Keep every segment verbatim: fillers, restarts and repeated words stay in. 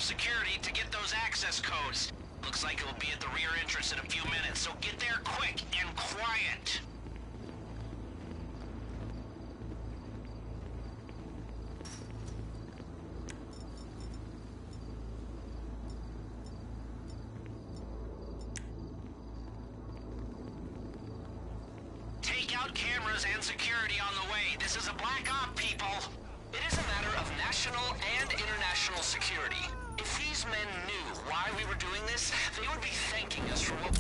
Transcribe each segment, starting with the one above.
security to get those access codes. Looks like it'll be at the rear entrance in a few minutes, so get there quick and quiet. Take out cameras and security on the way. This is a black op, people. It is a matter of national and international security. If these men knew why we were doing this, they would be thanking us for what...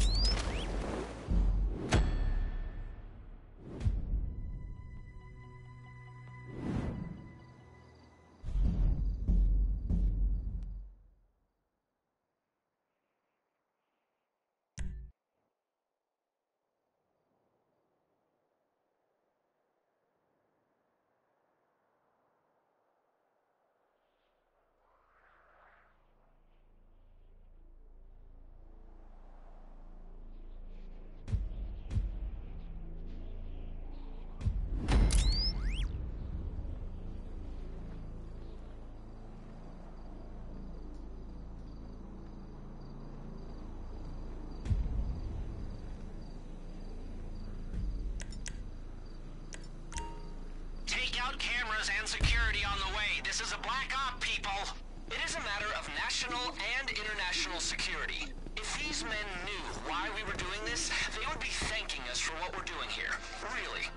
Out cameras and security on the way. This is a black op, people. It is a matter of national and international security. If these men knew why we were doing this, they would be thanking us for what we're doing here. Really.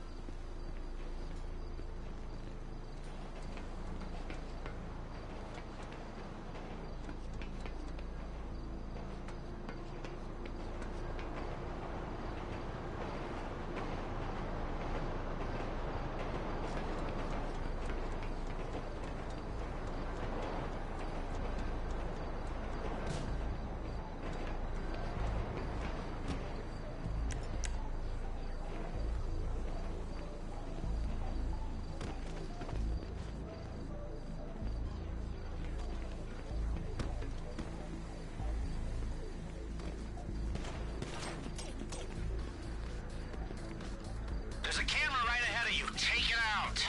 There's a camera right ahead of you. Take it out.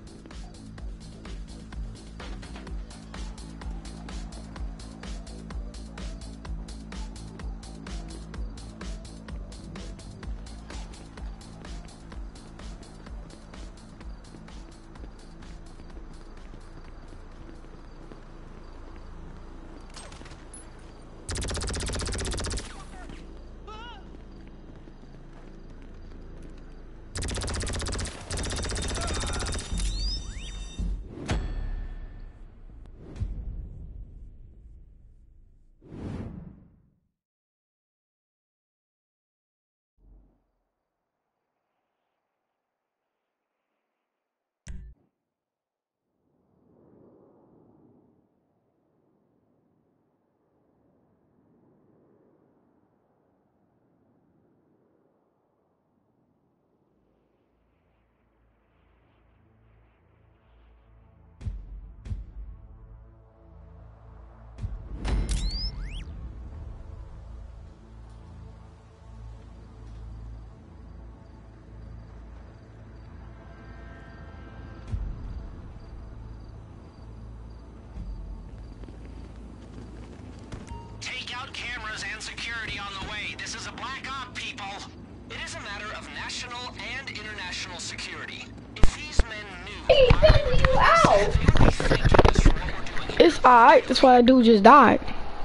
Out cameras and security on the way. This is a black op, people. It is a matter of national and international security. If these men knew... Hey, filming you out! They would be thanking us for what we're doing here. It's alright, that's why I do just died.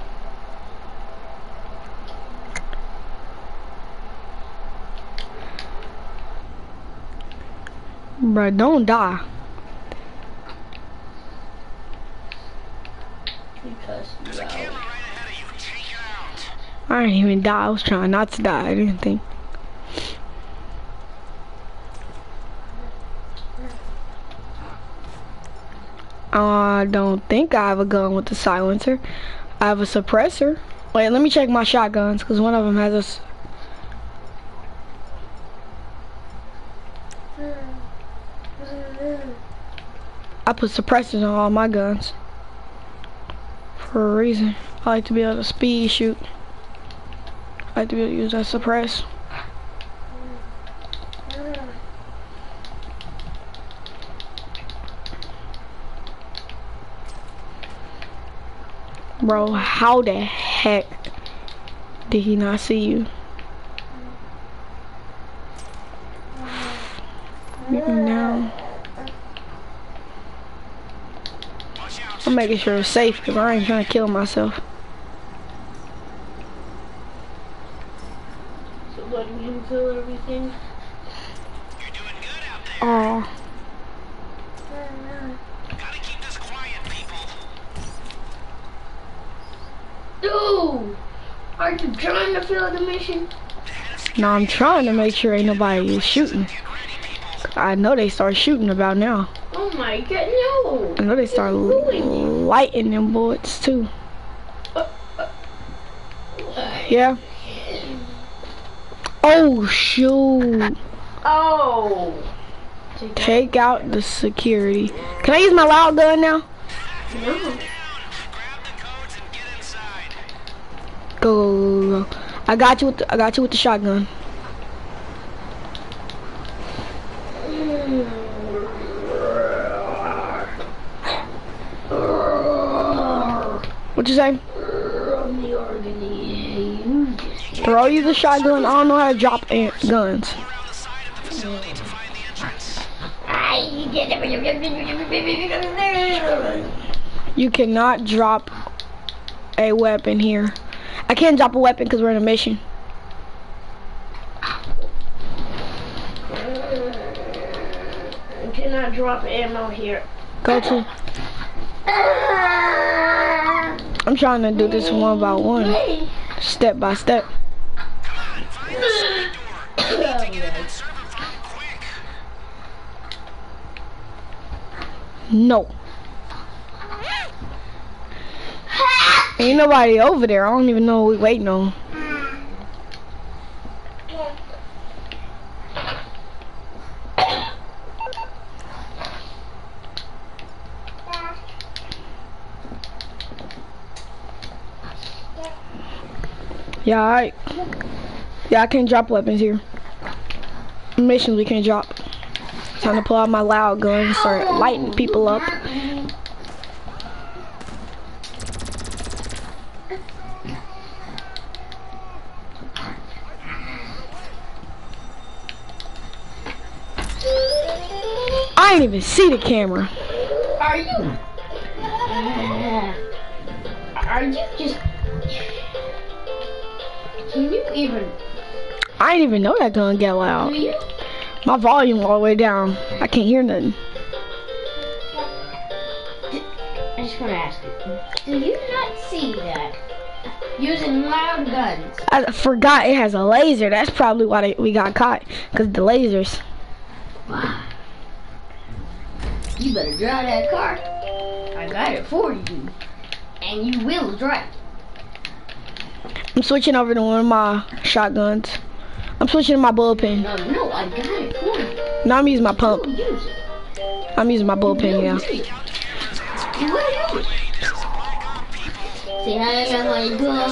Bruh, don't die. Because There's a camera right ahead of you. Take it out. I didn't even die. I was trying not to die. I didn't think. I don't think I have a gun with a silencer. I have a suppressor. Wait, let me check my shotguns, because one of them has a... S I put suppressors on all my guns. For a reason. I like to be able to speed shoot. I like to be able to use that suppress. Bro, how the heck did he not see you? No. I'm making sure it's safe because I ain't trying to kill myself. So letting him kill everything? You're doing good out there. Oh. Gotta keep this quiet, people. Dude! Are you trying to fill the mission? No, I'm trying to make sure ain't nobody is shooting. I know they start shooting about now. Oh my god, no! I know they start lighting them bullets too. Yeah. Oh shoot. Oh! Take out the security. Can I use my loud gun now? No. Grab the codes and get inside. Go, go, go, go. I got you with the, I got you with the shotgun. What you say? Throw you the shotgun. I don't know how to drop a- guns. Around the side of the facility to find the entrance. You cannot drop a weapon here. I can't drop a weapon because we're in a mission. You cannot drop ammo here. Go to. I'm trying to do this one by one, step by step. Come on, find the side door. We need to get in and serve him from quick. No. Ain't nobody over there. I don't even know what we waiting on. Yeah, alright. Yeah, I can't drop weapons here. Missions we can't drop. Time to pull out my loud gun and start lighting people up. I didn't even see the camera. Are you? Are you just? Can you even? I didn't even know that gun get loud. Do you? My volume all the way down. I can't hear nothing. I just want to ask you. Do you not see that? Using loud guns. I forgot it has a laser. That's probably why they, we got caught. Because the lasers. Wow. You better drive that car. I got it for you. And you will drive. I'm switching over to one of my shotguns. I'm switching to my bullpen. No, no, I got it for you. Now I'm using my pump. You will use it. I'm using my bullpen, yeah. You will use it. See how I got my gun.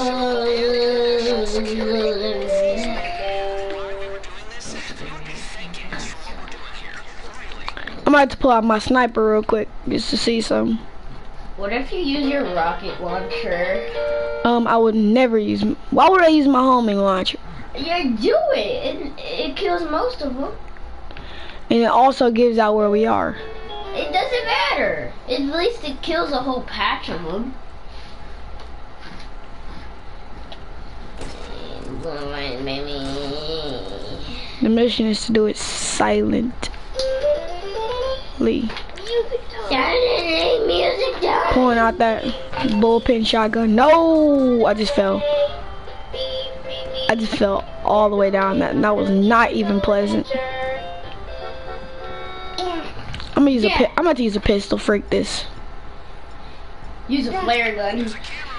I'm about to pull out my sniper real quick just to see something. What if you use your rocket launcher? Um, I would never use. Why would I use my homing launcher? Yeah, do it. It, it kills most of them. And it also gives out where we are. It doesn't matter. At least it kills a whole patch of them. The mission is to do it silently. Saturday music down. Pulling out that bullpen shotgun. No, I just fell. I just fell all the way down. That and that was not even pleasant. I'm gonna use a. Pi I'm about to use a pistol. Freak this. Use a flare gun.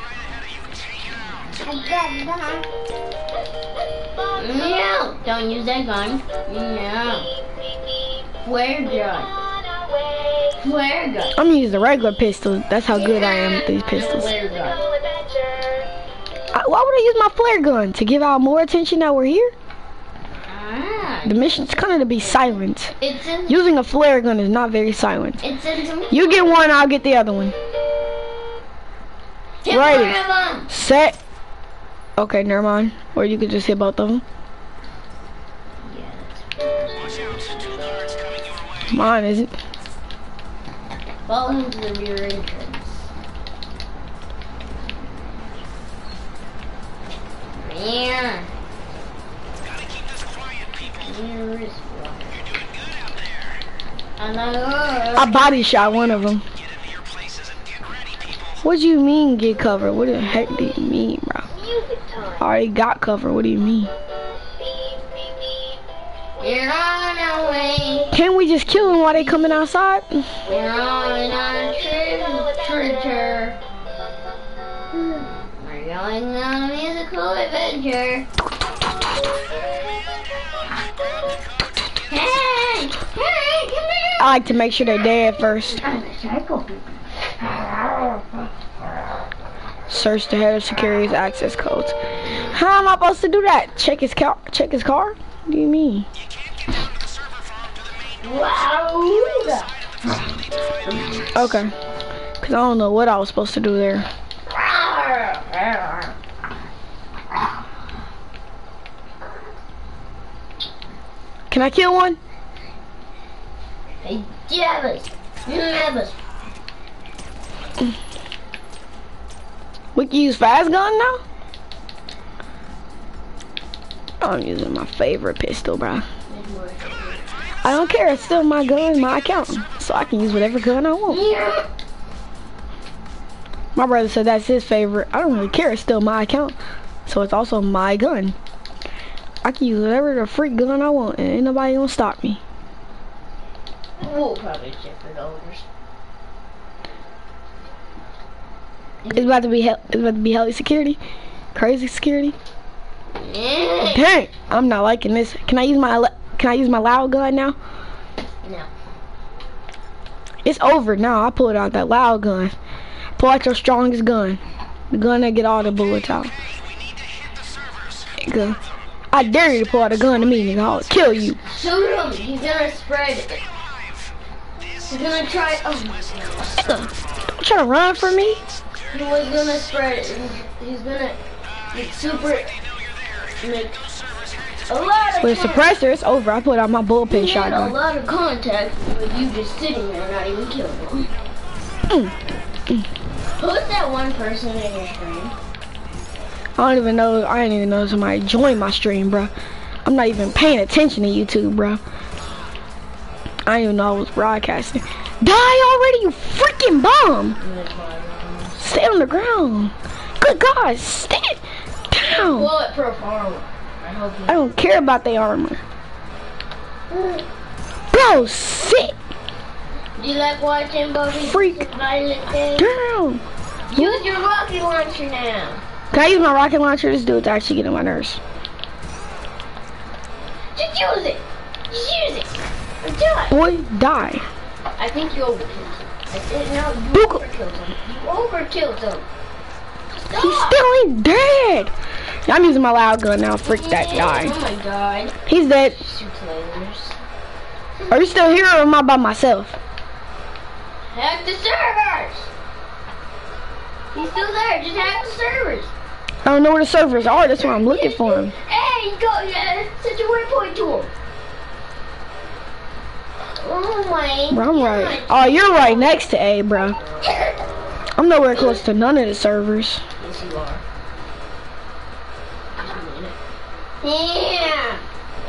No, don't use that gun. No. Flare gun. Flare gun. I'm gonna use the regular pistol. That's how good I am with these pistols. Flare gun. I, why would I use my flare gun? To give out more attention that we're here? Ah. The mission's kind of to be silent. It's in. Using a flare gun is not very silent. It's in some. You get one, I'll get the other one. Hit Ready. one of them. Set. Okay, never mind. Or you could just hit both of them. Yeah, that's Watch out, two guards coming your way. Mine isn't. Follow him to the rear entrance. Yeah. Gotta keep this quiet, people. Here is one. You're doing good out there. Another. I body shot one of them. Get into your places and get ready, people. What do you mean get covered? What the heck do you mean, bro? I already got covered. What do you mean? We're on our way. Can't we just kill them while they coming outside? We're on our treasure. We're going on a musical adventure. Hey! Hey, come here! I like to make sure they're dead first. I'm a psycho. Search the head of security's access codes. How am I supposed to do that? Check his car? Check his car? What do you mean? You can't get down to the server farm to the main door. Wow! Okay. Cause I don't know what I was supposed to do there. Can I kill one? Hey, Javis! Javis! We can use fast gun now? I'm using my favorite pistol, bro. I don't care, it's still my gun, my account. So I can use whatever gun I want. My brother said that's his favorite. I don't really care, it's still my account. So it's also my gun. I can use whatever the freak gun I want and ain't nobody gonna stop me. We'll probably check for dollars. It's about to be hell, it's about to be heli security. Crazy security. Dang, I'm not liking this. Can I use my ele- can I use my loud gun now? No. It's over now. I pulled out that loud gun. Pull out your strongest gun. The gun that get all the bullets out. We need to hit the servers. Nigga, I dare you to pull out a gun to me, nigga. I'll kill you. Shoot him! He's gonna spread it. Alive. This He's gonna try. Oh my god. Nigga, don't try to run from me. He was gonna spread it. He's gonna make super. Make a lot of. With a contact. suppressor, it's over. I pulled out my bullpen He had a shotgun. lot of contact with you just sitting there, not even killing him. Mm. Mm. Who's that one person in your stream? I don't even know. I didn't even know somebody joined my stream, bro. I'm not even paying attention to YouTube, bro. I didn't even know I was broadcasting. Die already, you freaking bum! Stay on the ground. Good God, stay down. Bulletproof armor. I hope you. I don't care about their armor. Bro, sit Do you like watching Buffy? Freak. Violent Day? down. Use your rocket launcher now. Can I use my rocket launcher? This dude's actually getting on my nerves. Just use it. Just use it. Or do it. Boy, die. I think you overkilled him. I said no, you Buka. overkilled him. You overkilled him. Stop. He still ain't dead. I'm using my loud gun now. Freak that guy. Oh my god. He's dead. Shoot lasers. Are you still here or am I by myself? Hack the servers. He's still there. Just hack the servers. I don't know where the servers are. That's why I'm looking for him. Hey, go. Yeah, set your waypoint to him. Oh my. Bro, I'm right. Oh, you're right next to A, bro. I'm nowhere close to none of the servers. Yes, you are. Yeah.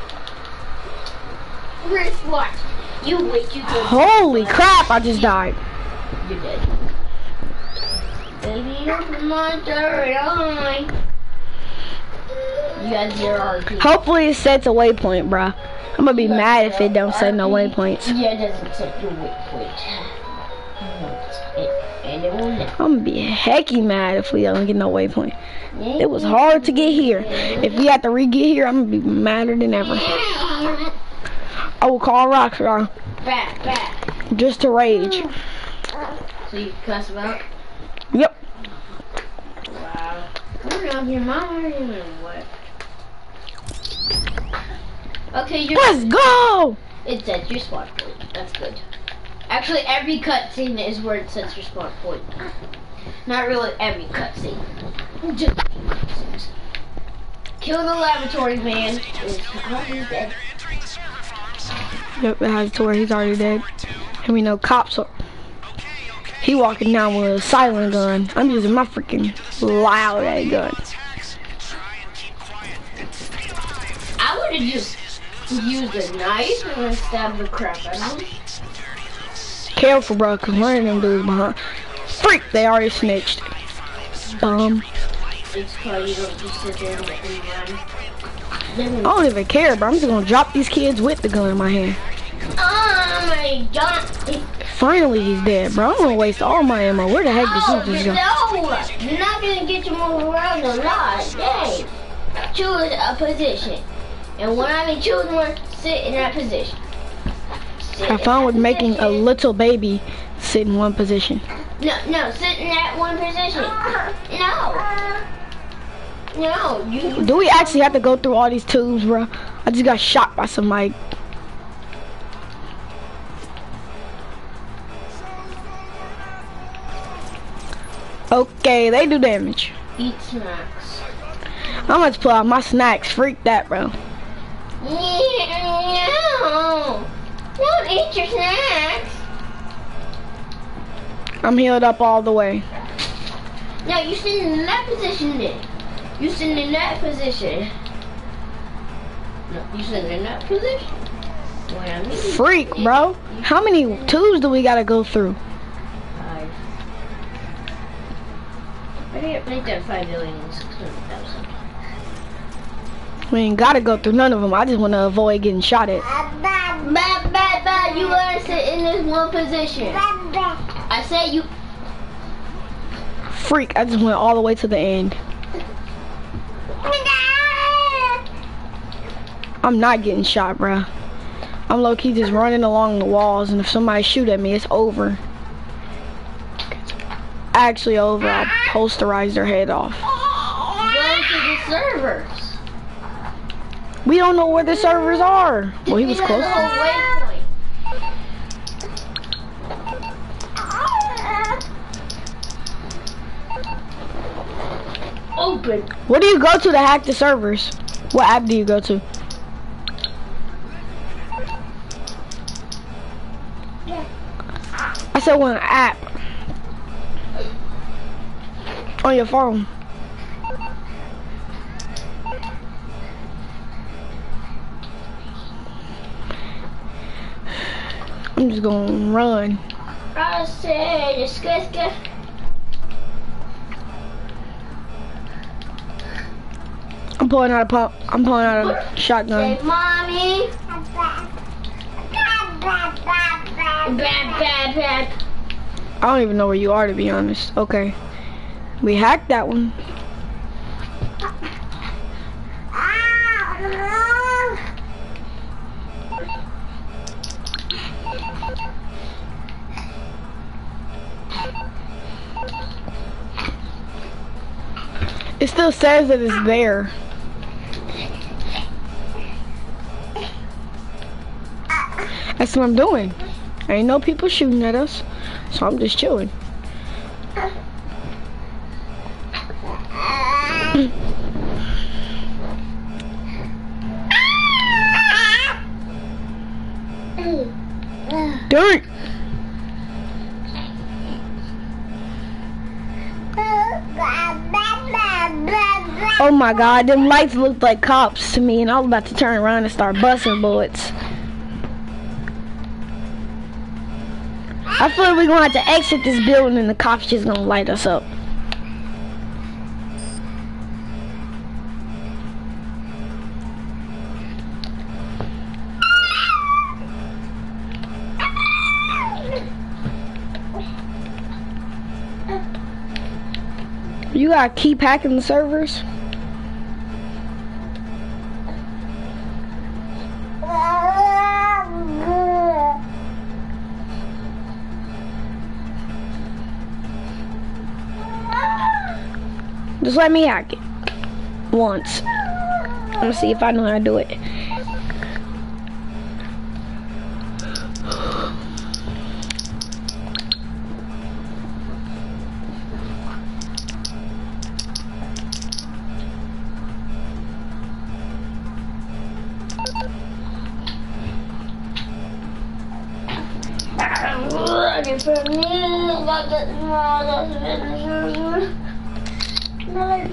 Wristwatch. You wait. You go. Holy crap, I just died. You're dead. Baby, open my door. Oh my. You got zero R P. Hopefully it sets a waypoint, bro. I'm gonna be mad if it don't set no waypoints. Yeah, it doesn't set your waypoint. And it will not. I'm gonna be hecky mad if we don't get no waypoint. It was hard to get here. If we have to re-get here, I'm gonna be madder than ever. I will call Rockstar Back, back. just to rage. So you can cuss him out? Yep. Wow. I don't know if your mom or you know what. Okay, you're. Let's go! It sets your spawn point. That's good. Actually, every cutscene is where it sets your spawn point. Not really every cutscene. Just a few cutscenes. Kill the laboratory man. Is already dead. Yep, it has to where he's already dead. And we know cops are. He walking down with a silent gun. I'm using my freaking loud ass gun. I would have just used a knife and then stabbed the crap out of him. Careful, bro, cause one of them dudes behind. Freak, they already snitched. Bum. It's cause you don't just sit there and run. I don't even care, bro. I'm just gonna drop these kids with the gun in my hand. Oh my god. Finally, he's dead, bro. I'm gonna waste all my ammo. Where the heck Oh, did he just go? no! You're not gonna get to move around a lot. Dang. Choose a position. And when I mean choose one, sit in that position. Sit Have in fun that with making a position. little baby sit in one position. No, no, sit in that one position. No. No, you. Do we actually have to go through all these tubes, bro? I just got shot by somebody. Okay, they do damage. Eat snacks. I'm about to pull out my snacks. Freak that, bro. No. Don't eat your snacks. I'm healed up all the way. No, you sit in that position then. You sit in that position. No, you sit in that position. What I mean, Freak, bro. How many tubes do we gotta go through? Five. I think I done five million and six hundred thousand. We ain't gotta go through none of them. I just wanna avoid getting shot at. Bad, bad, bad. You gotta sit in this one position. I said you. Freak, I just went all the way to the end. I'm not getting shot, bro. I'm low-key just running along the walls, and if somebody shoot at me, it's over. Actually over, I'll posterize their head off. Go to the servers. We don't know where the servers are. Well, he was close to to waypoint. Open. Where do you go to to hack the servers? What app do you go to? I said one app. On your phone. I'm just gonna run. I said, it's good, good. I'm pulling out a pump. I'm pulling out a shotgun. Say, mommy. Bad, bad, bad. I don't even know where you are, to be honest. Okay. We hacked that one. It still says that it's there. That's what I'm doing. Ain't no people shooting at us, so I'm just chilling. Dirt! Oh my god, them lights looked like cops to me, and I was about to turn around and start busting bullets. I feel like we're gonna have to exit this building and the cops just gonna light us up. You gotta keep hacking the servers? Just let me hack it. Once. I'm gonna see if I know how to do it. wait for me. But the, no, that's business. No, like,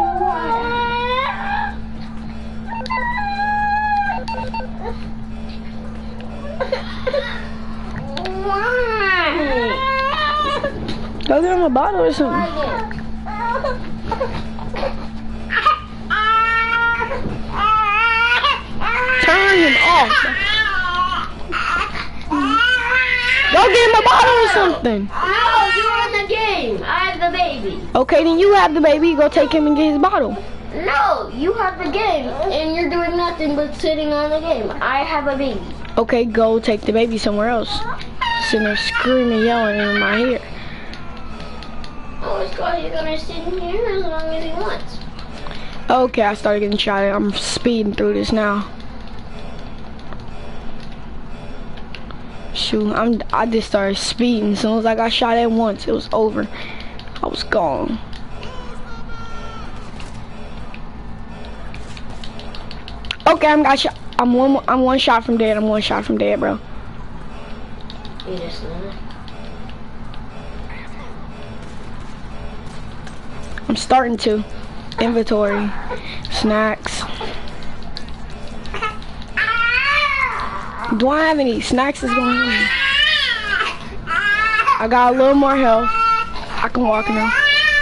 Go get him a bottle or something. Turn him off. Go get him a bottle or something. No, you won the game. I have the baby. Okay, then you have the baby. Go take him and get his bottle. No, you have the game, and you're doing nothing but sitting on the game. I have a baby. Okay, go take the baby somewhere else. Sitting there screaming, yelling in my ear. Oh, it's because you're gonna sit in here as long as he wants. Okay, I started getting shot at. I'm speeding through this now. Shoot, I'm, I just started speeding. As soon as I got shot at once, it was over. I was gone. Okay, I'm got shot. I'm one. I'm one shot from dead. I'm one shot from dead, bro. You just know. I'm starting to. Inventory, snacks. Do I have any snacks that's going on? I got a little more health. I can walk now.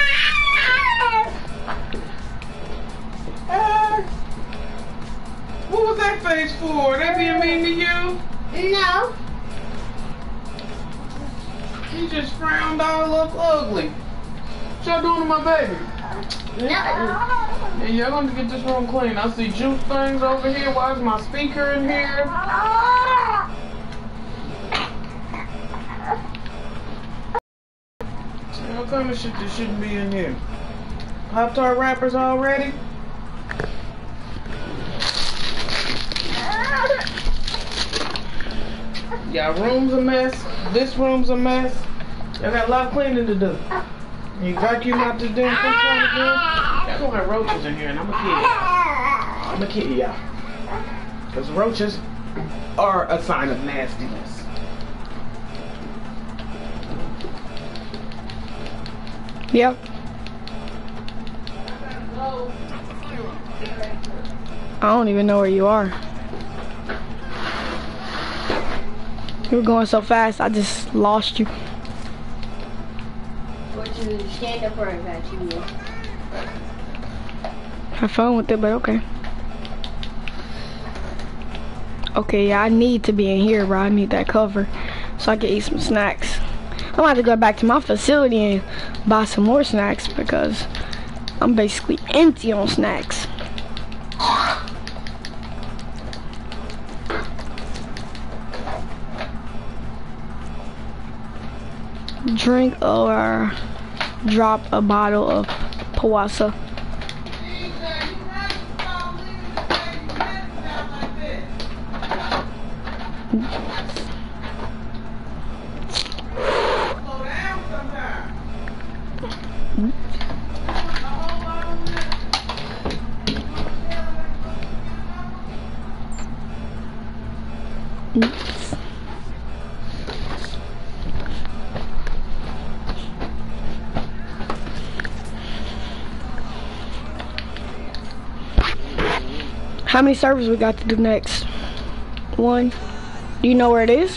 What was that face for? That being mean to you? No. You just frowned all up ugly. What y'all doing to my baby? Nothing. Yeah, y'all gonna get this room clean. I see juice things over here. Why is my speaker in here? See, what kind of shit that shouldn't be in here? Pop-Tart wrappers already? Y'all room's a mess. This room's a mess. Y'all got a lot of cleaning to do. You vacuum out this damn sunshine again? Y'all gonna have roaches in here, and I'm a kid. I'm a kid, y'all. Because roaches are a sign of nastiness. Yep. I don't even know where you are. You were going so fast, I just lost you. What you stand up for that you will. Have fun with it, but okay. Okay, yeah, I need to be in here, bro. I need that cover so I can eat some snacks. I'm gonna have to go back to my facility and buy some more snacks because I'm basically empty on snacks. Drink or drop a bottle of Pawasa. How many servers we got to do next? One. Do you know where it is?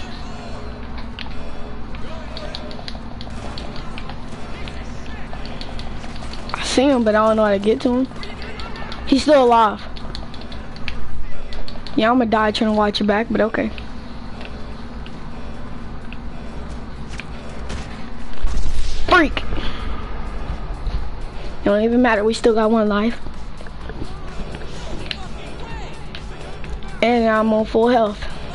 I see him, but I don't know how to get to him. He's still alive. Yeah, I'm gonna die trying to watch your back, but okay. Freak! It don't even matter, we still got one life. And I'm on full health.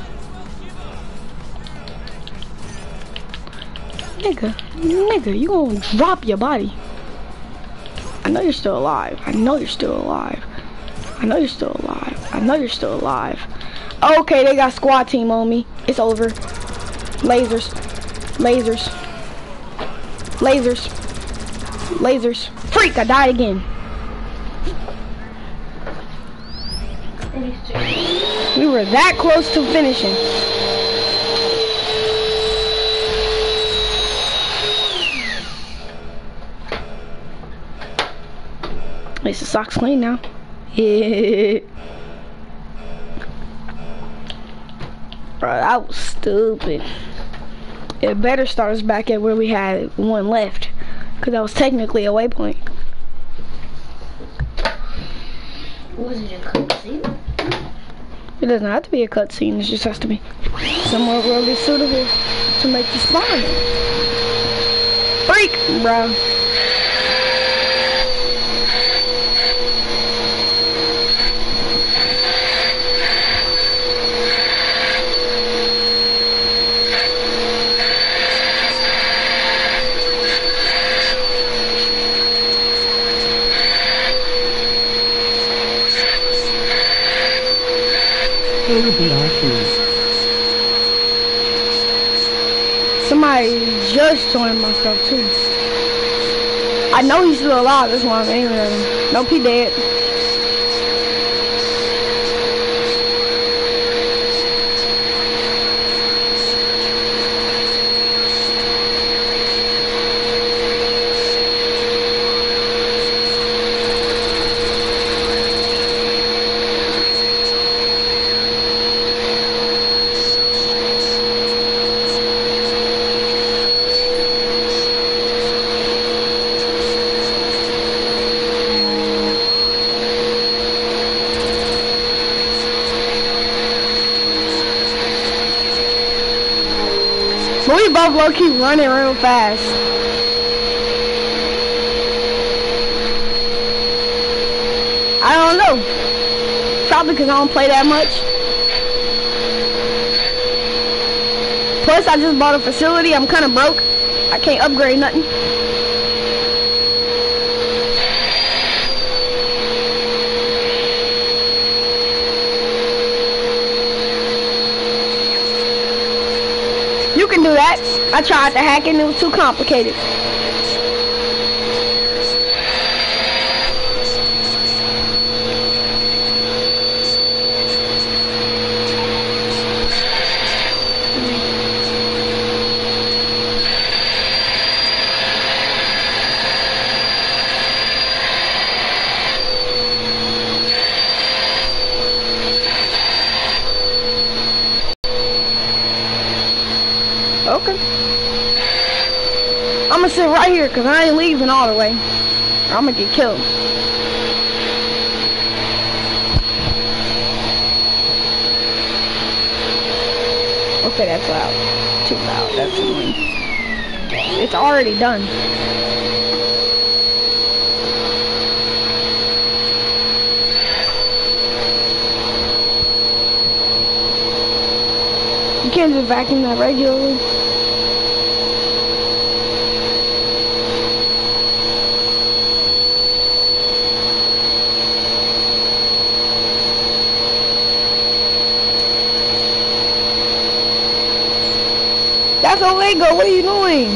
Nigga, nigga, you gonna drop your body. I know you're still alive. I know you're still alive. I know you're still alive. I know you're still alive. Okay, they got squad team on me. It's over. Lasers. Lasers. Lasers. Lasers. Freak, I died again. We were that close to finishing. least the socks clean now. Yeah. Bro, that was stupid. It better start us back at where we had one left. Because that was technically a waypoint. Was it a cutscene? It doesn't have to be a cutscene. It just has to be somewhere really suitable to make you spawn. Freak, bro. Somebody just joined my stuff too. I know he's still alive, that's why I'm aiming at him. Nope, he dead. But we both low key running real fast. I don't know. Probably because I don't play that much. Plus, I just bought a facility. I'm kind of broke. I can't upgrade nothing. You can do that. I tried to hack it and it was too complicated. Okay. I'm gonna sit right here because I ain't leaving all the way. Or I'm gonna get killed. Okay, that's loud. Too loud. That's annoying. It's already done. You can't just vacuum that regularly. That's a Lego. What are you doing?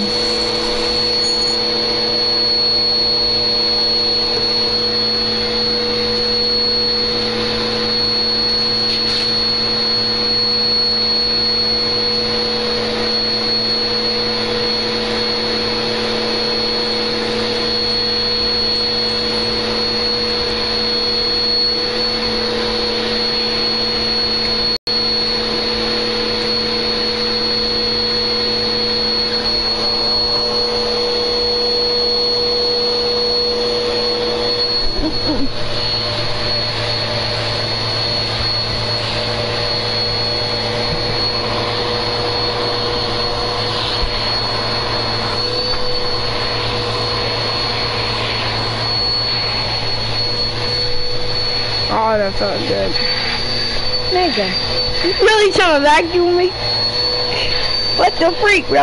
Oh, that felt good. Nigga, you really trying to vacuum me? What the freak, bro?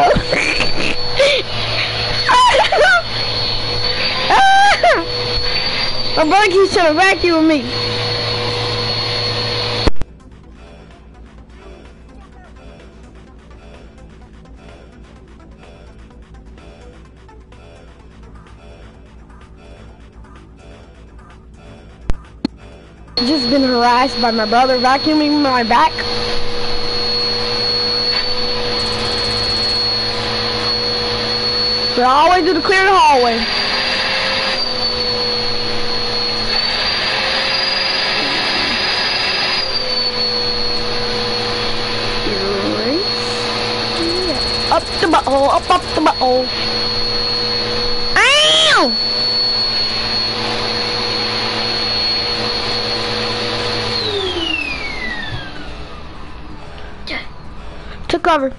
My brother keeps trying to vacuum me. Just been harassed by my brother vacuuming my back. But I always do to clear the hallway. up the butthole, up, up the butthole. Ow! Took cover.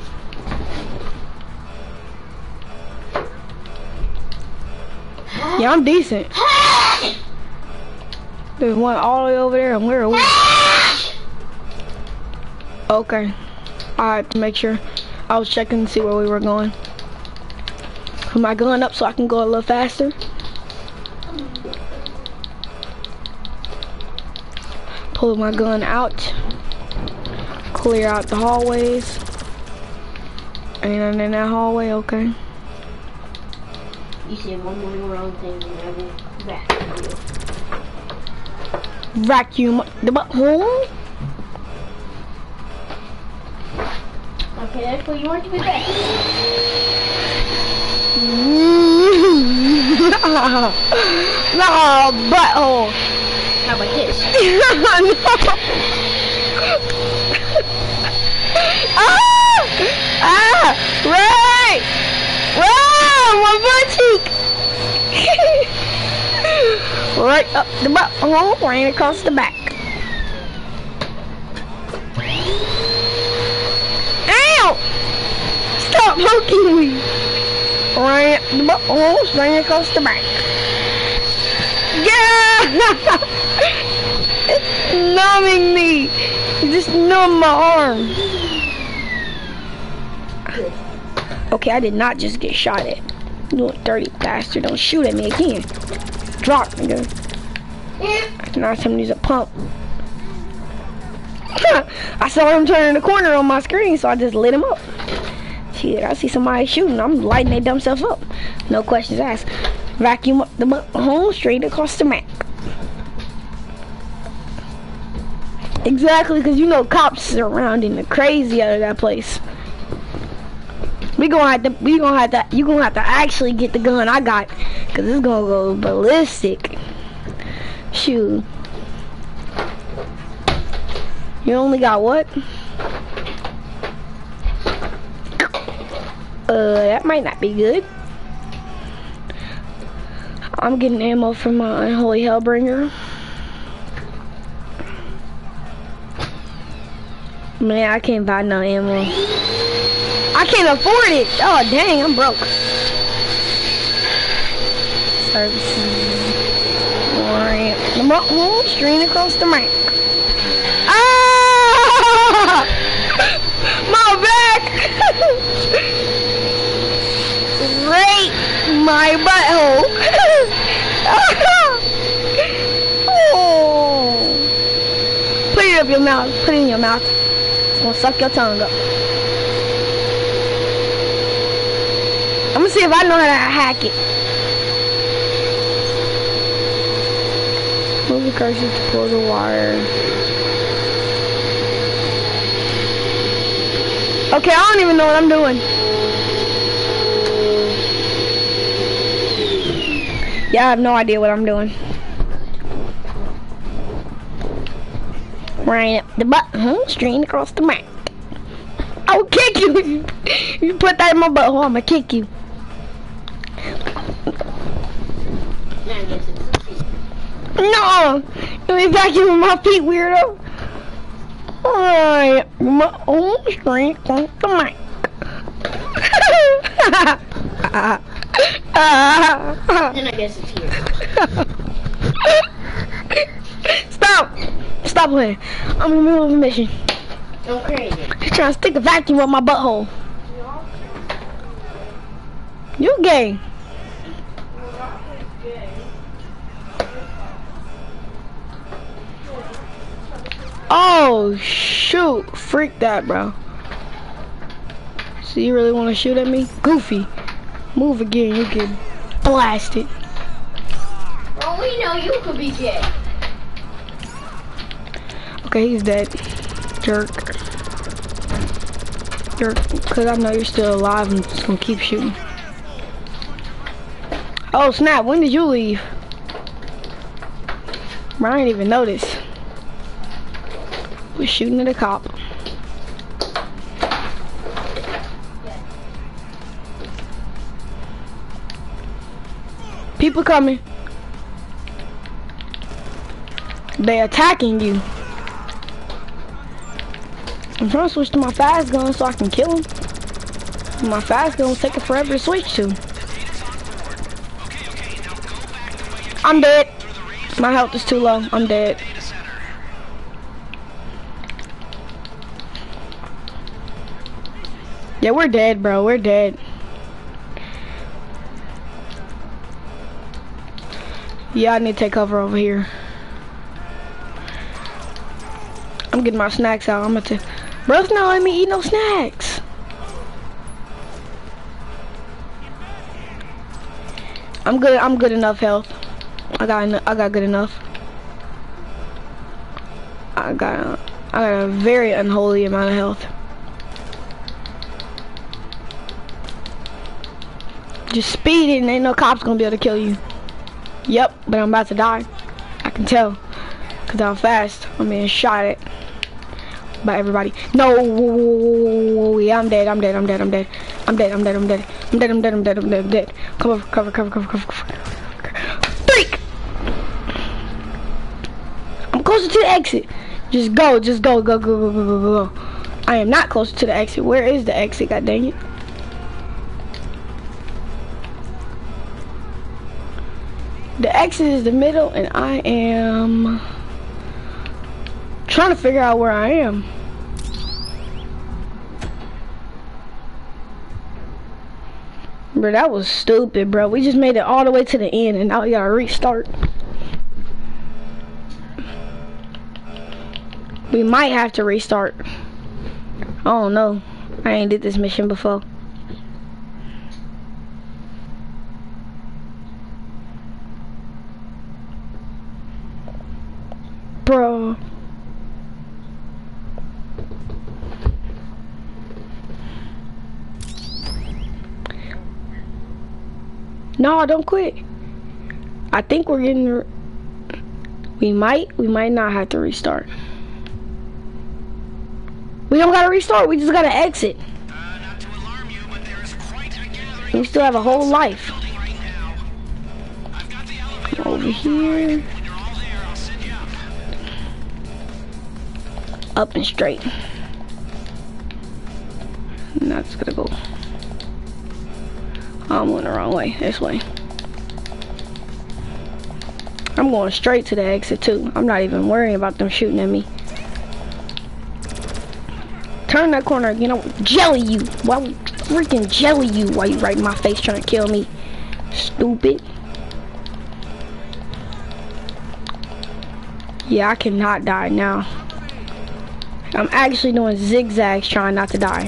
Yeah, I'm decent. There's one all the way over there, and where are we? Okay. Alright, to make sure. I was checking to see where we were going. Put my gun up so I can go a little faster. Pull my gun out. Clear out the hallways. Ain't nothing in that hallway, okay. You said one more wrong thing and I will vacuum. Vacuum the butthole. Okay, that's what you want to be back. No, butthole. How about this? Ah! Ah! Right! Wow! My butt cheek! Right up the butthole, right across the back. Ow! Stop poking me! Right up the butthole, right across the back. Yeah! It's numbing me. You just numb my arm. Okay, I did not just get shot at. You little dirty bastard. Don't shoot at me again. Drop, nigga. Now somebody's a pump. I saw him turning the corner on my screen, so I just lit him up. Shit, I see somebody shooting. I'm lighting their dumb self up. No questions asked. Vacuum up the home straight across the map. Exactly, because you know cops surrounding the crazy out of that place. We gonna have to, we gonna have to, you gonna have to actually get the gun I got, cause it's gonna go ballistic. Shoot. You only got what? Uh, that might not be good. I'm getting ammo from my Unholy Hellbringer. Man, I can't buy no ammo. I can't afford it. Oh, dang, I'm broke. Servicing. Alright. I'm up home, straight across the mic. Ah! My back! Right, my butthole. Oh. Put it up your mouth. Put it in your mouth. It's gonna suck your tongue up. I'm gonna see if I know how to hack it. Move the cursor to pull the wire. Okay, I don't even know what I'm doing. Yeah, I have no idea what I'm doing. Right up the butthole, straight across the map. I will kick you. You put that in my butthole, I'ma kick you. No! You ain't vacuuming my feet, weirdo. Alright, my own straight across the mic. Then I guess it's here. Stop! Stop playing. I'm in the middle of a mission. I'm crazy. You're trying to stick a vacuum up my butthole. You gay. Oh, shoot. Freak that, bro. So you really want to shoot at me? Goofy. Move again, you get blasted. Well, we know you could be gay. Okay, he's dead. Jerk. Jerk. Because I know you're still alive, I'm just going to keep shooting. Oh, snap. When did you leave? Bro, I didn't even notice. Was shooting at a cop. People coming. They attacking you. I'm trying to switch to my fast gun so I can kill him. My fast gun will take it forever to switch to. I'm dead. My health is too low. I'm dead. Yeah, we're dead, bro. We're dead. Yeah, I need to take cover over here. I'm getting my snacks out. I'm gonna take. Bro's not letting me eat no snacks. I'm good. I'm good enough health. I got. en- I got good enough. I got. I got a very unholy amount of health. Just speed it and ain't no cops gonna be able to kill you. Yep, but I'm about to die. I can tell. Cause I'm fast. I'm being shot at by everybody. No, yeah, I'm dead. I'm dead. I'm dead. I'm dead. I'm dead. I'm dead. I'm dead. I'm dead. I'm dead. I'm dead. I'm dead. I'm dead. Come over. Cover. Cover. Cover. Cover. Cover. Freak! I'm closer to the exit. Just go. Just go. Go. Go. Go. Go. Go. Go. I am not closer to the exit. Where is the exit? God dang it. The exit is the middle, and I am trying to figure out where I am. Bro, that was stupid, bro. We just made it all the way to the end, and now we gotta restart. We might have to restart. I don't know. I ain't did this mission before. Bro. No, don't quit. I think we're getting... We might, we might not have to restart. We don't gotta restart, we just gotta exit. Uh, not to alarm you, but there is quite a gathering. We still have a whole life. Right now. I've got the elevator Over here. When you're all there, I'll send you up. Up and straight. And that's gonna go. I'm going the wrong way. This way. I'm going straight to the exit too. I'm not even worrying about them shooting at me. Turn that corner again. I'll jelly you. Why would freaking jelly you while you right in my face trying to kill me? Stupid. Yeah, I cannot die now. I'm actually doing zigzags trying not to die.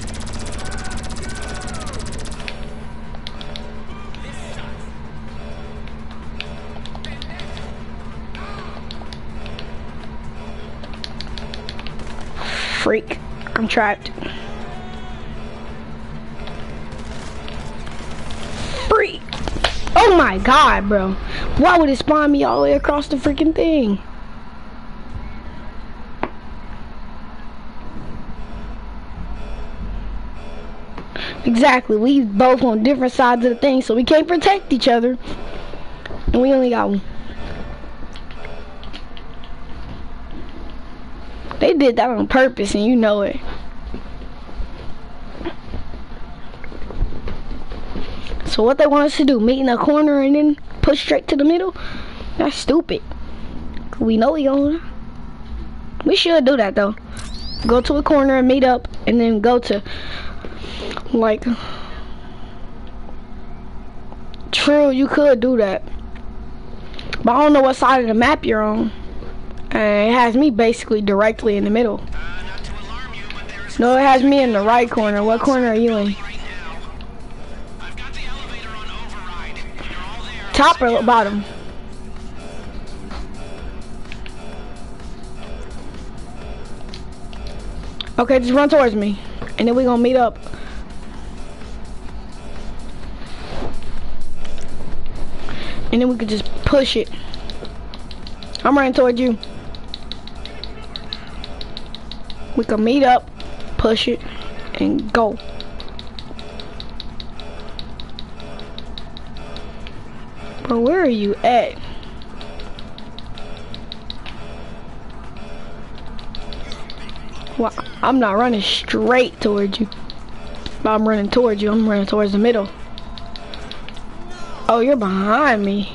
Freak. I'm trapped. Freak. Oh my god, bro. Why would it spawn me all the way across the freaking thing? Exactly. We both on different sides of the thing, so we can't protect each other. And we only got one. They did that on purpose, and you know it. So what they want us to do, meet in a corner and then push straight to the middle? That's stupid. We know we gonna. We should do that though. Go to a corner and meet up, and then go to, like, true, you could do that. But I don't know what side of the map you're on. And it has me basically directly in the middle. Uh, not to alarm you, but there is No, it has me in the right corner. What corner are you in? right now. I've got the elevator on override. When you're all there, I'll Top send you or up. bottom? Okay, just run towards me. And then we're gonna meet up. And then we could just push it. I'm running towards you. We can meet up, push it, and go. Bro, where are you at? Well, I'm not running straight towards you. I'm running towards you. I'm running towards the middle. Oh, you're behind me.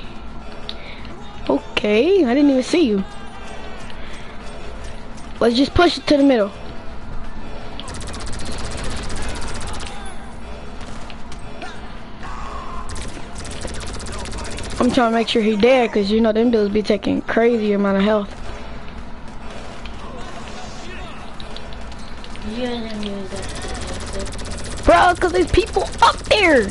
Okay, I didn't even see you. Let's just push it to the middle. I'm trying to make sure he's dead, because you know them dudes be taking crazy amount of health. Bro, because there's people up there.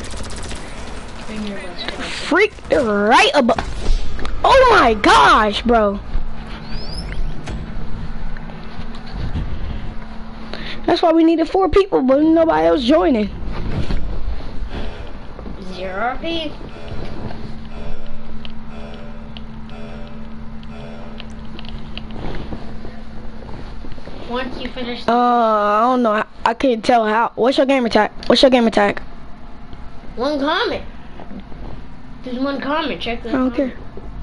Freak, they're right above. Oh my gosh, bro. That's why we needed four people, but nobody else joining. Zero people. Once you finish. Uh, I don't know. I, I can't tell how. What's your game attack? What's your game attack? One comment. There's one comment. Check that. I don't comment. care.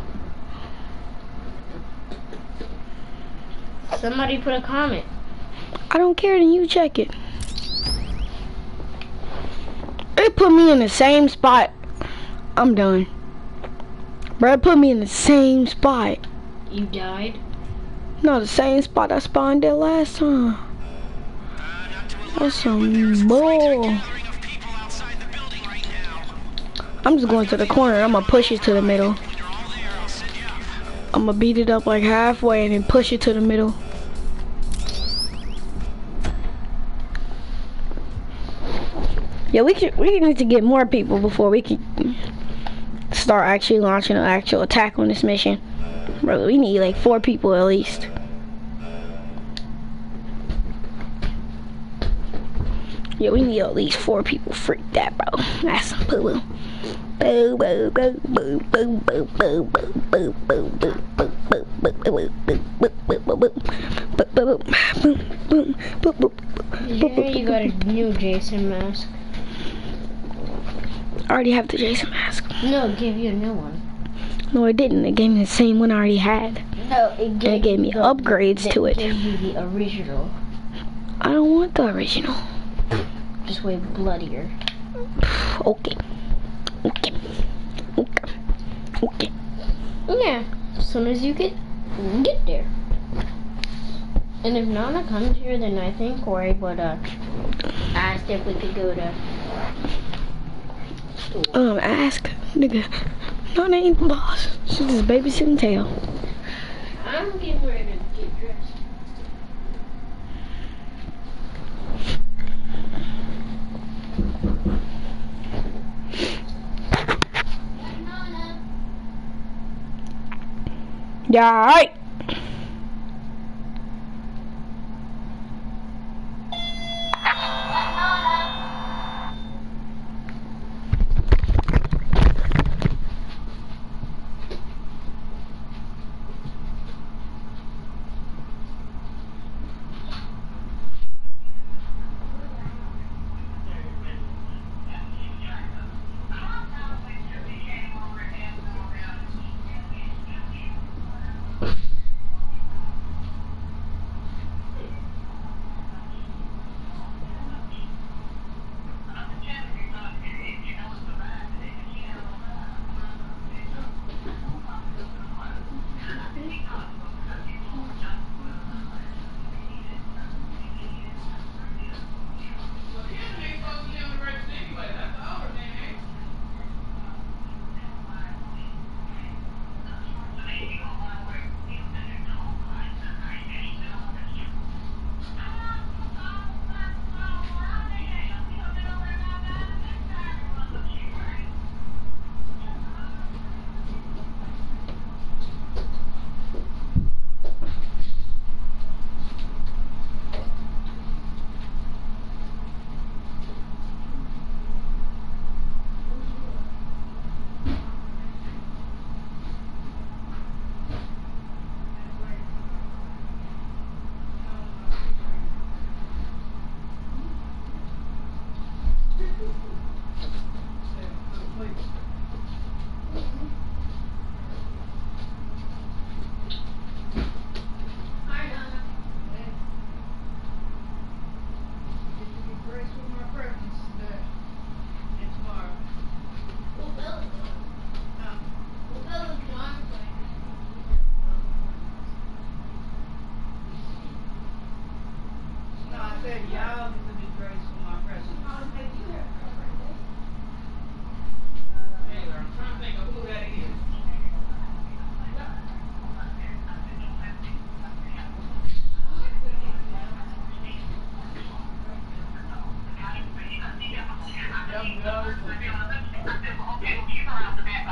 Somebody put a comment. I don't care, then you check it. It put me in the same spot. I'm done. Bro, it put me in the same spot. You died? No, the same spot I spawned at last time. That's some bull. I'm just going to the corner. I'm gonna push it to the middle. I'm gonna beat it up like halfway and then push it to the middle. Yeah, we should, we need to get more people before we can start actually launching an actual attack on this mission. Bro, we need like four people at least. Yeah, we need at least four people. Freak that, bro. That's some poo-poo. Boo boo boo boo boo boo boo boo boo boo boo boo boo boo boo boo. You got a new Jason mask. I already have the Jason mask. No, it gave you a new one. No, it didn't. It gave me the same one I already had. No, it gave, it gave me the, upgrades to it. It gave you the original. I don't want the original. Just way bloodier. Okay. Okay. Okay. Okay. Yeah. As soon as you get get there. And if Nana comes here, then I think Corey would uh ask if we could go to school. Um, ask, nigga. Nana ain't the boss. She's just babysitting tail. I'm getting ready to get dressed. Yeah, alright.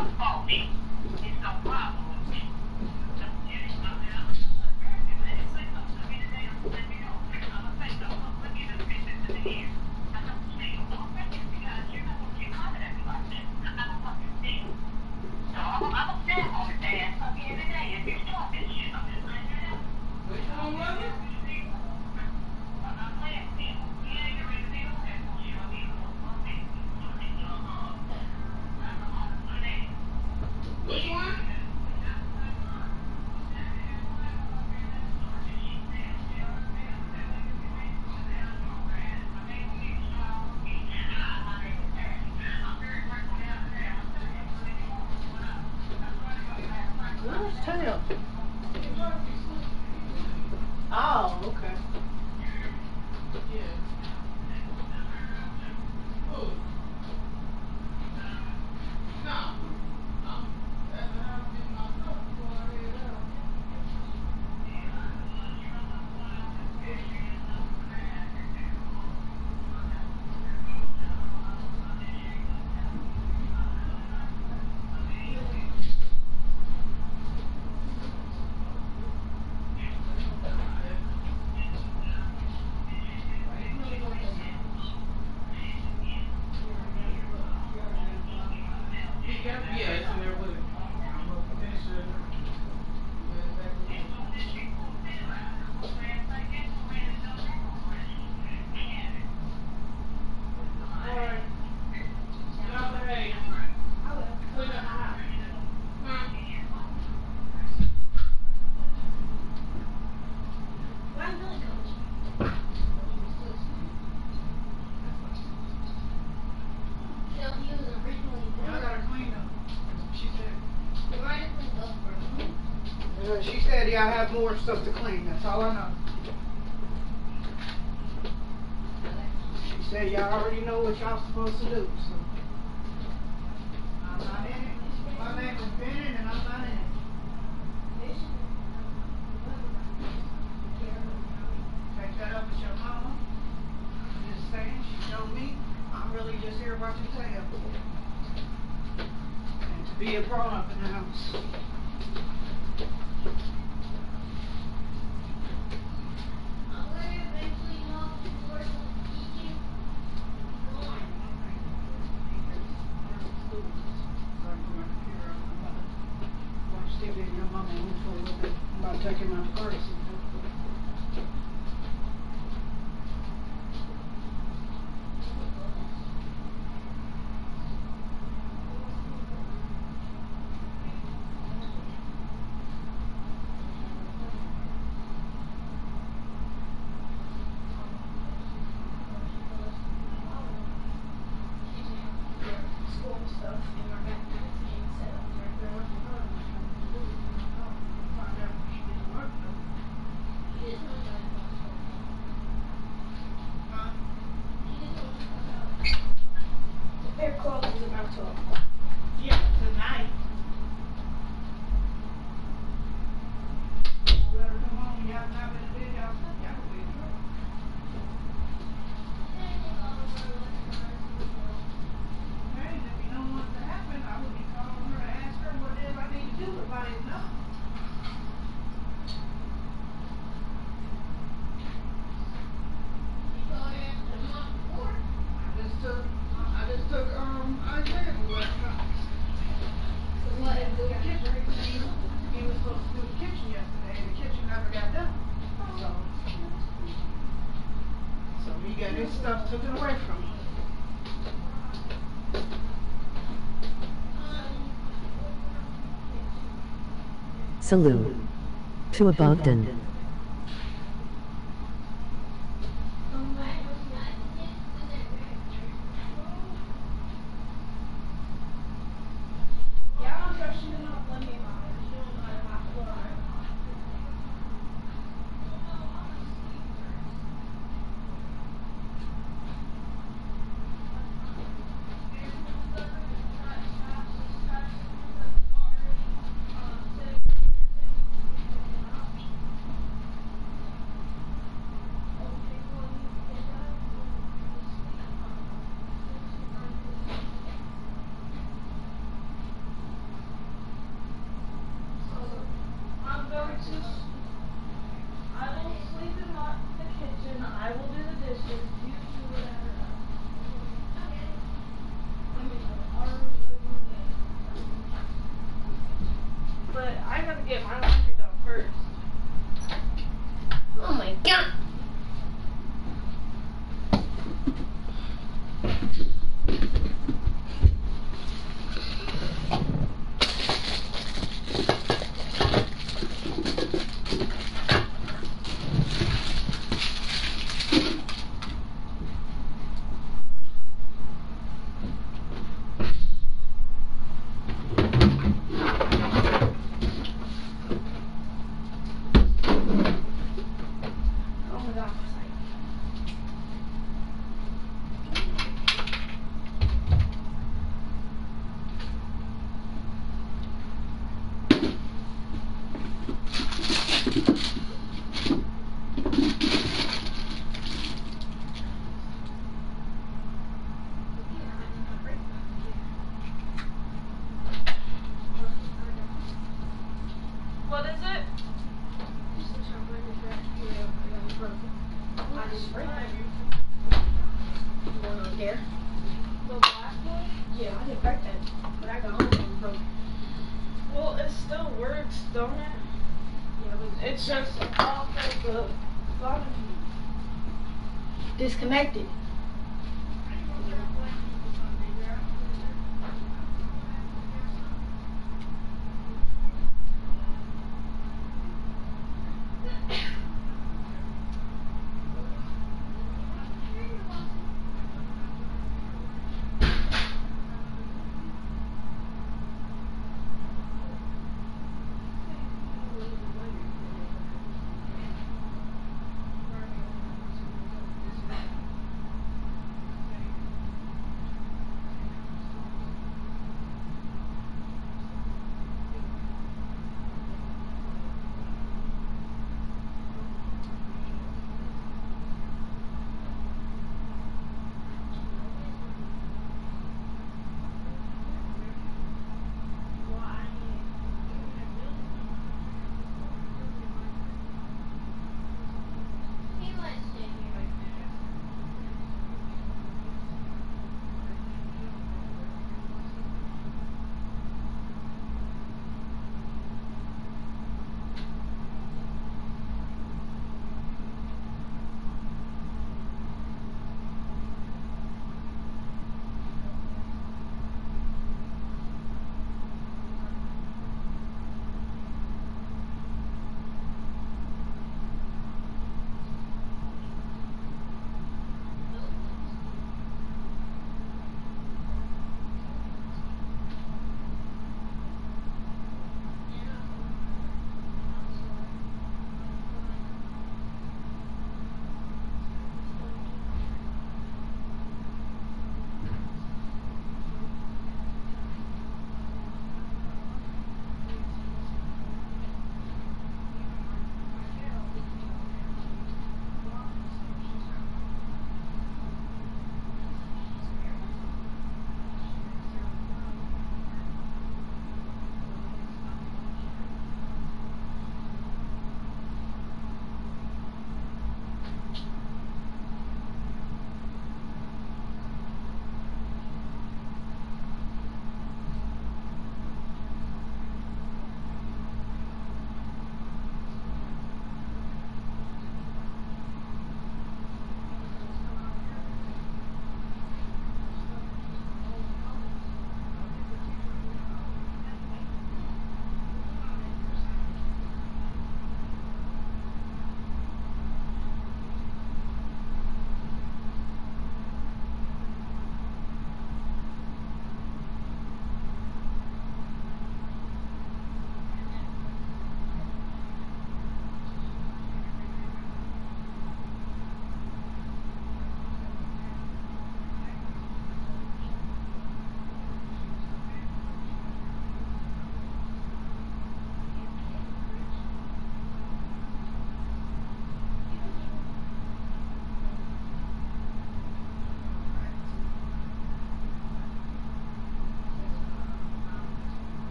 Oh, okay. Yeah. Oh. No. No. That's how I'm getting my stuff before I head out. Yeah, it's in there with it. I'm gonna finish it. Alright. Y'all behave. I will. Clean up my house. Why really coach? So he was originally I born. gotta clean up. She said. Why did we go for him? Uh, she said y'all have more stuff to clean. That's all I know. She said y'all already know what y'all supposed to do. So I'm not in it. My name is Bennett and I'm not in it. Take that up with your mama. I'm just saying, she showed me. I'm really just here watching tail. And to be a grown up in the house. Watch T V and your mama move for a little bit. I'm about to take him out the car. School stuff in our backpack being set up right there. Find out when she gets to work though. He just knows that I'm not so Huh? He just knows that the fair call is about twelve o'clock. Yeah, tonight. I'll let her come home. Y'all not been in bed. Y'all sleep. Y'all will be in trouble. Hey, if you don't want it to happen, I would be calling her to ask her what it is I need to do if I didn't know. You told her the month before. I just took, I just took, um, Isaiah to last night. So what if The we kitchen, he was supposed to do the kitchen yesterday, and the kitchen never got done. So, so he got his stuff taken away from him. Salute to a Bogdan. Yeah, I'm sure she didn't let me know. She don't know about Florida. Yeah, I didn't break that. When I got home, it was broken. Well, it still works, don't it? Yeah, but It's just off of the bottom. disconnected.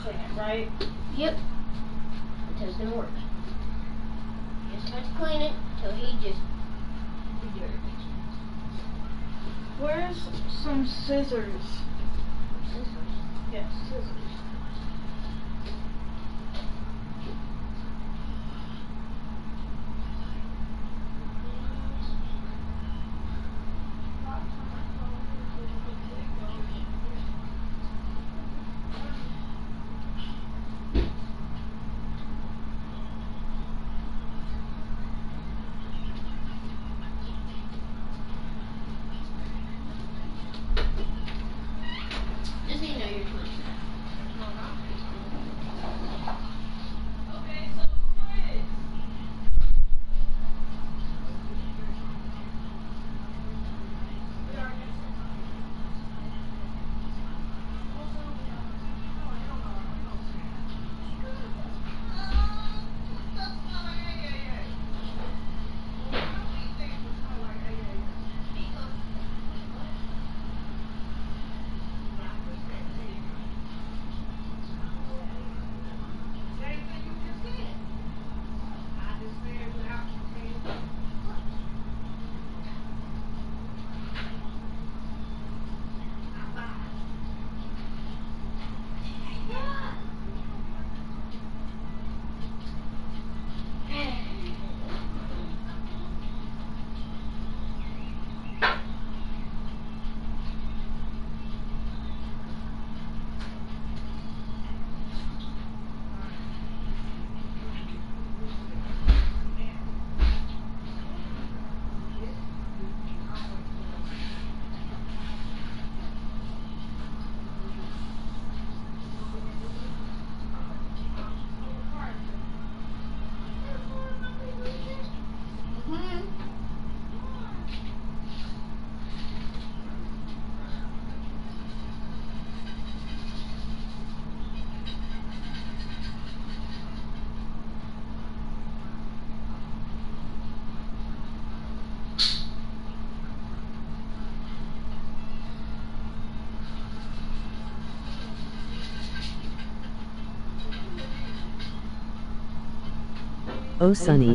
saying, right? Yep. Until it's gonna work. Just have to clean it till he just be dirty. Where's some scissors? Scissors. Yes, scissors. Just so you know you're clean. Oh Sunny.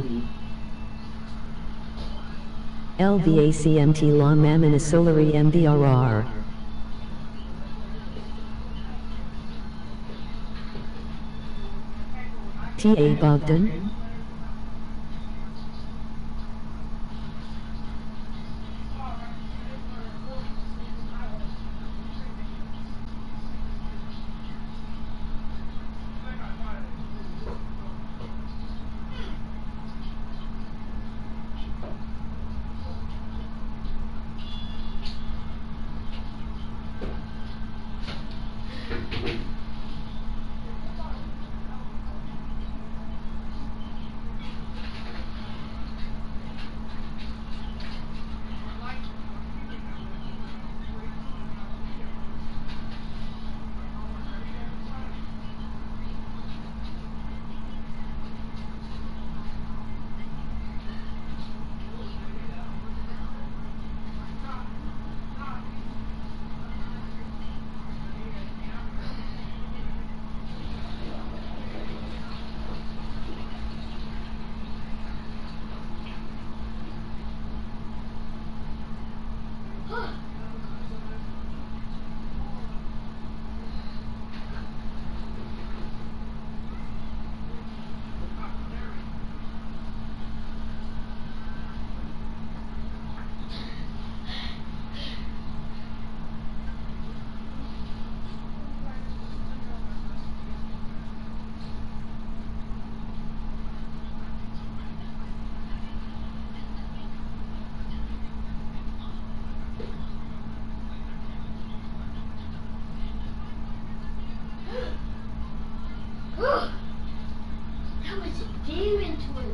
L V A C M T La Mamina Solari M V R R. T A Bogdan. That was a demon toilet.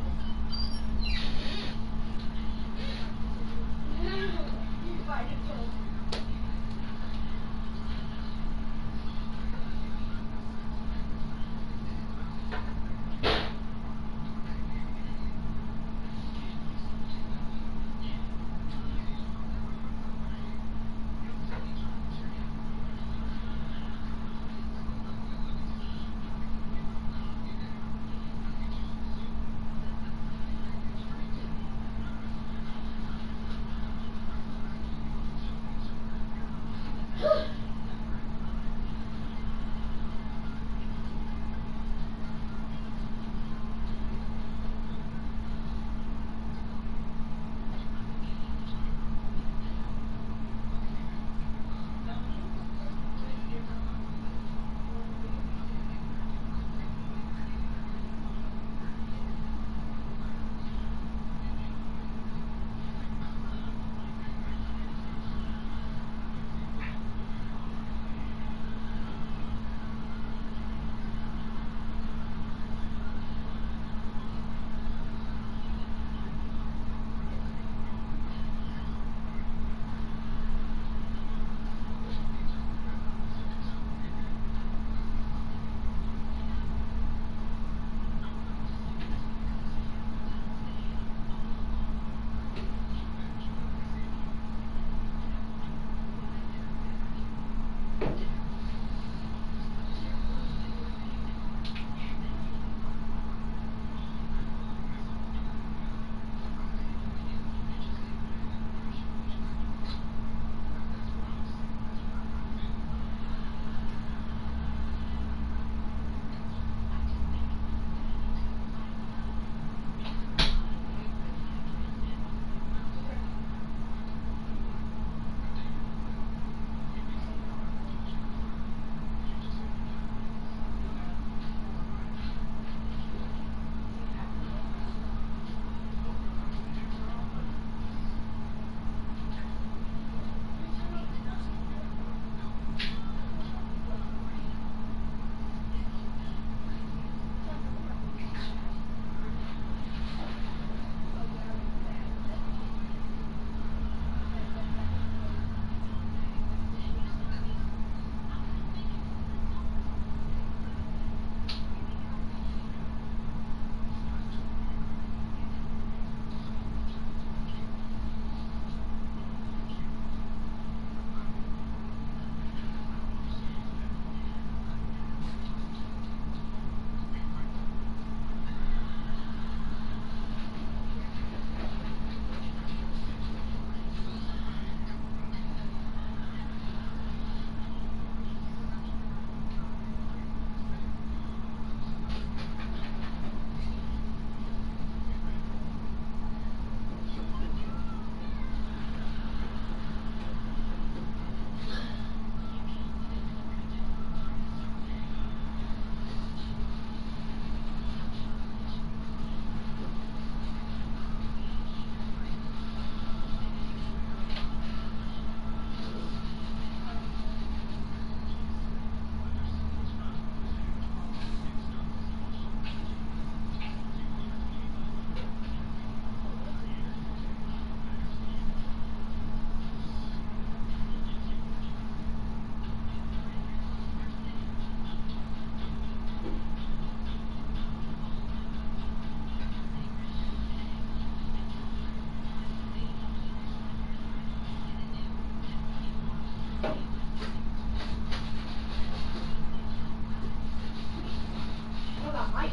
I might.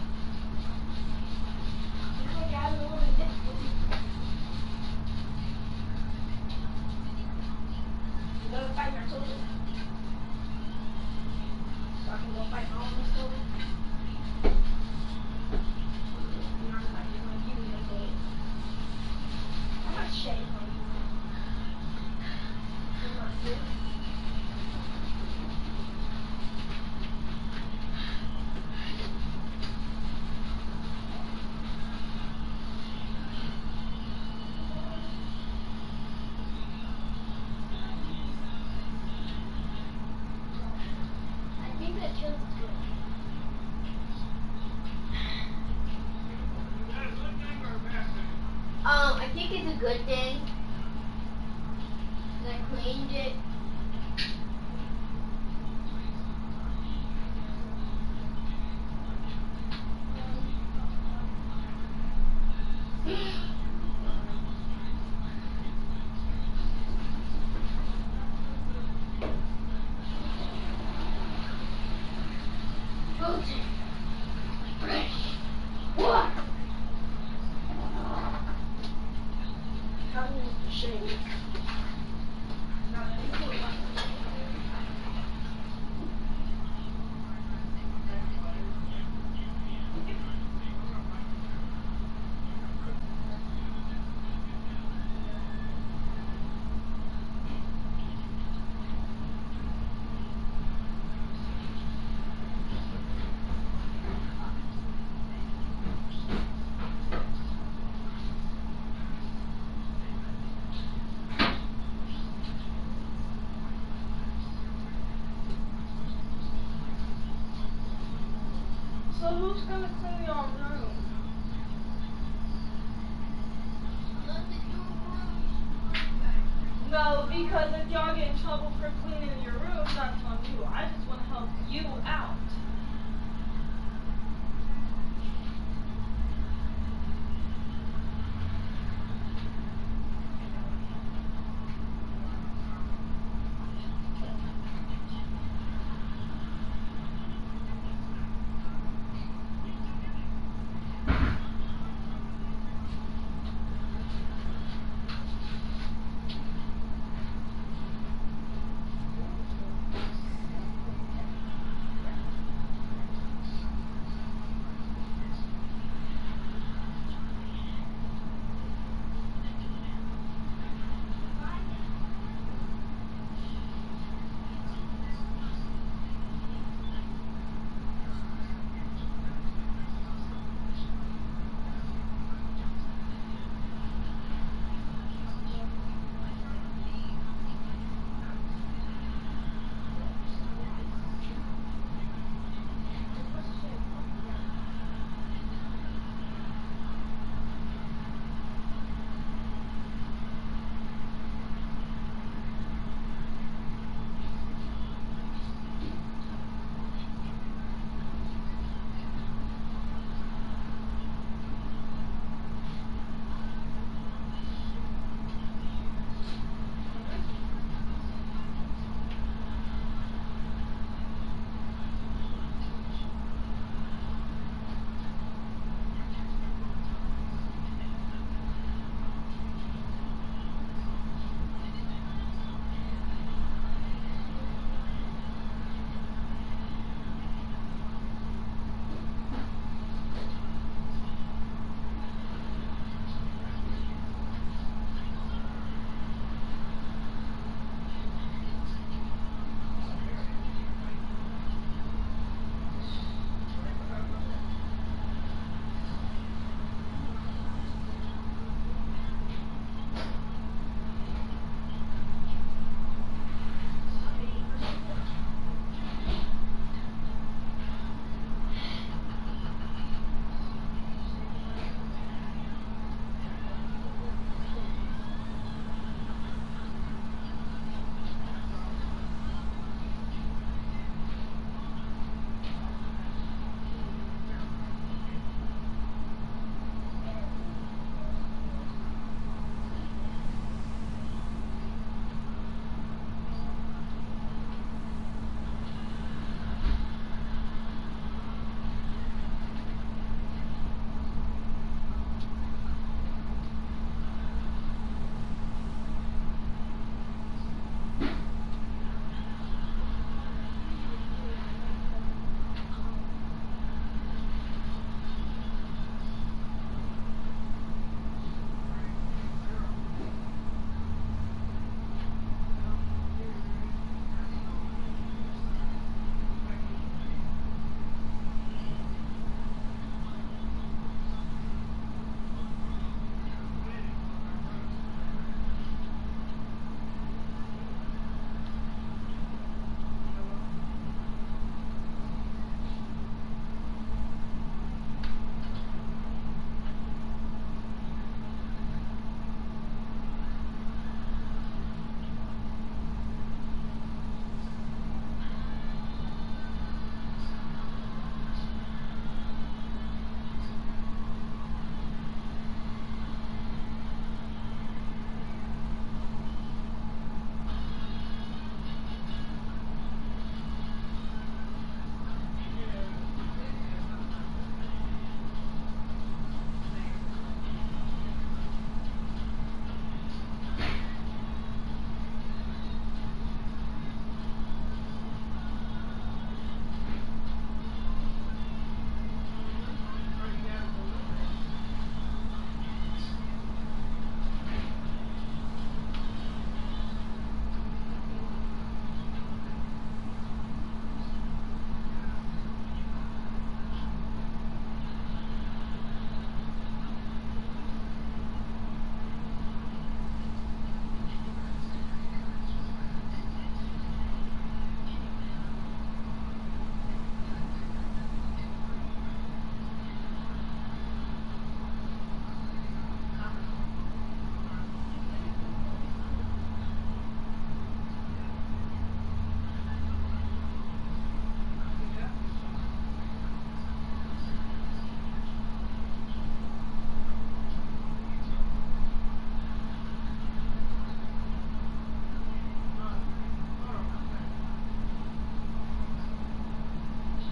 I think I have a little bit of difficulty. You go fight your children. So I can go fight my own children. You're not like you're gonna give me your bullet. I'm not shame on you. I'm not good. I think that feels good. Um, I think it's a good thing. 'Cause I cleaned it. Protein. Fresh. Water. How is the shade? Now let me put my So who's gonna clean your room? No, because if y'all get in trouble for cleaning your room, that's on you. I just want to help you out.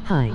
Hi.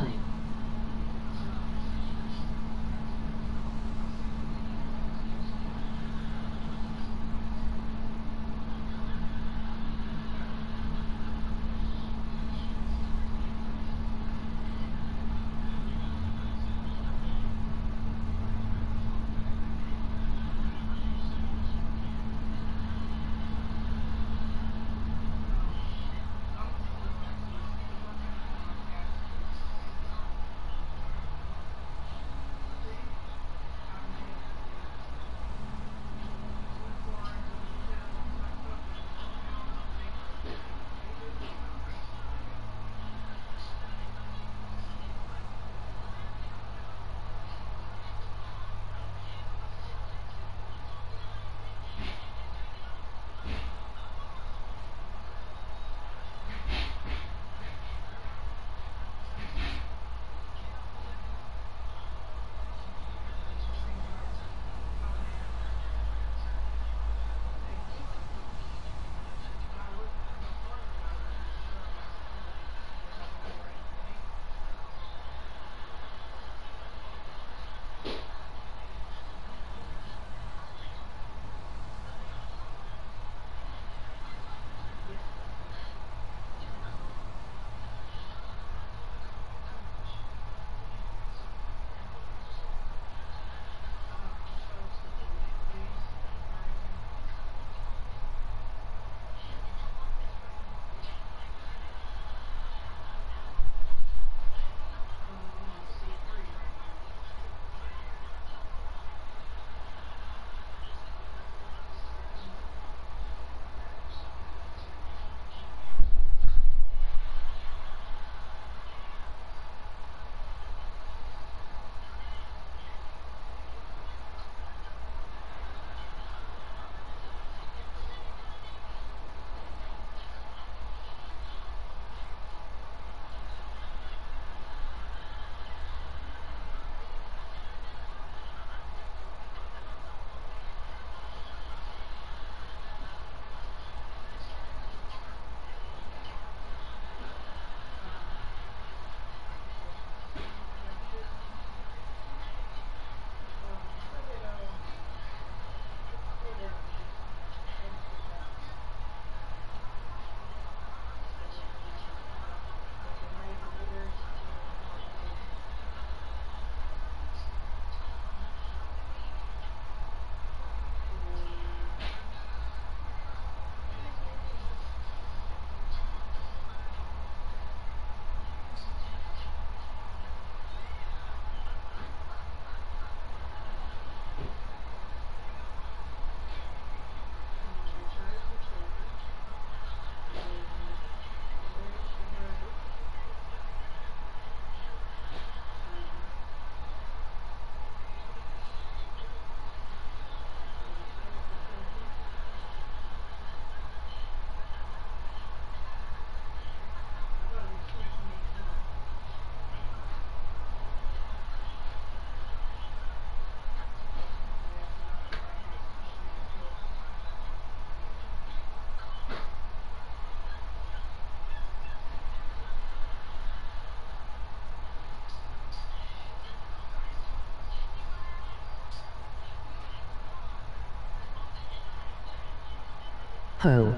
Ho.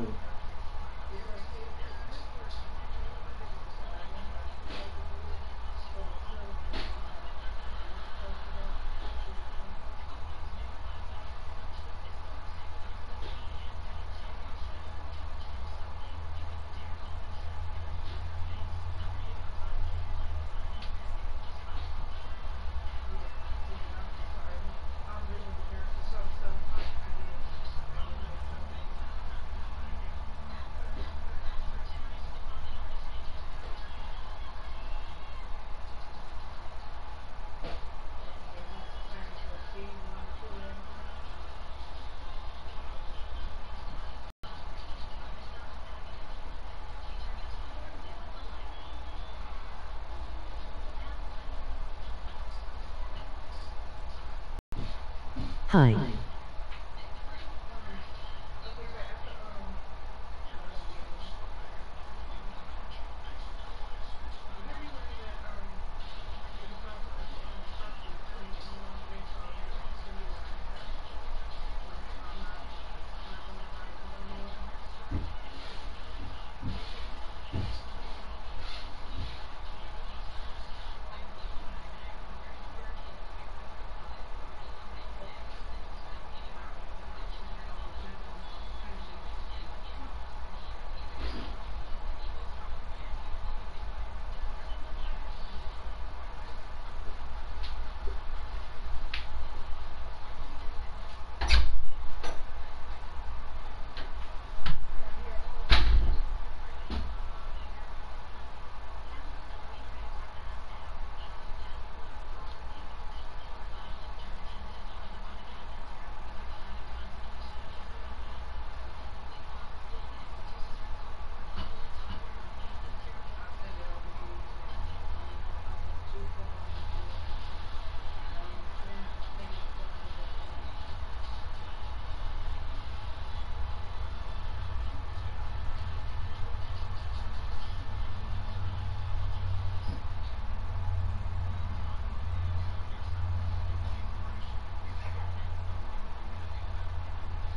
Hi.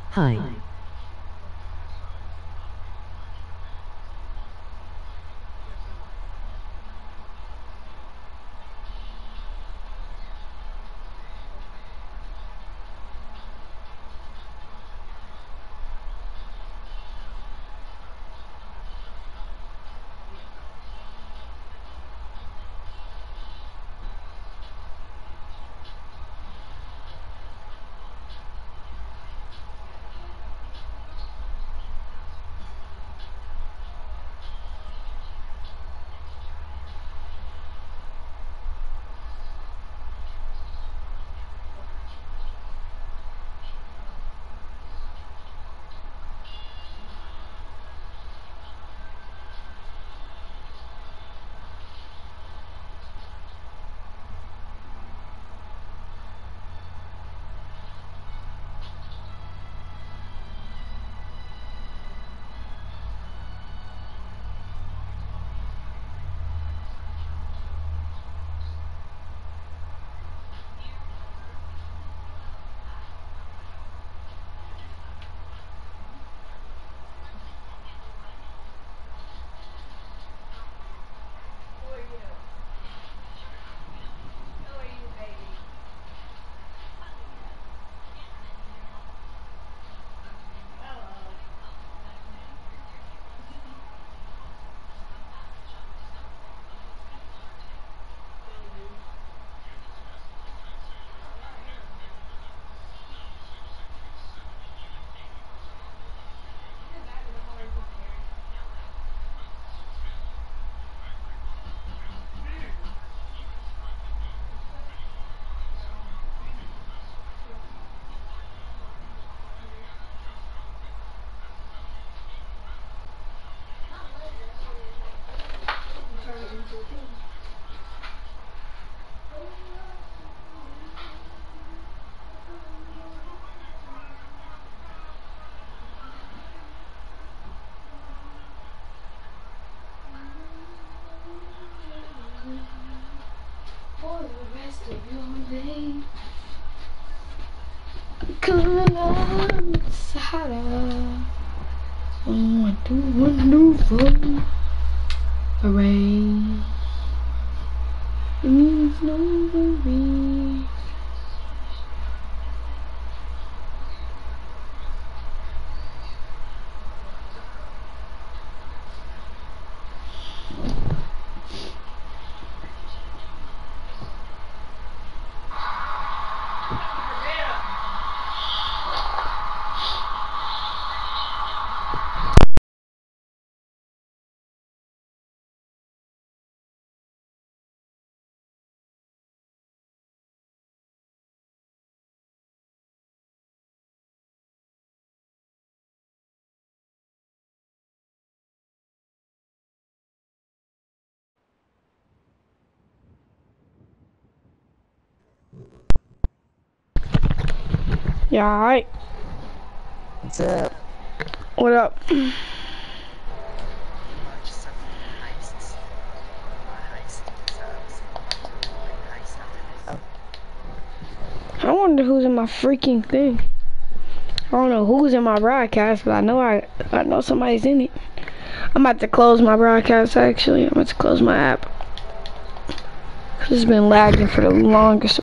Hi. For the rest of your day, coming on the Sahara. Oh, I do wonderful array. It means no worry. Yeah, alright. What's up? What up? I wonder who's in my freaking thing. I don't know who's in my broadcast, but I know I I know somebody's in it. I'm about to close my broadcast actually. I'm about to close my app. Cause it's been lagging for the longest.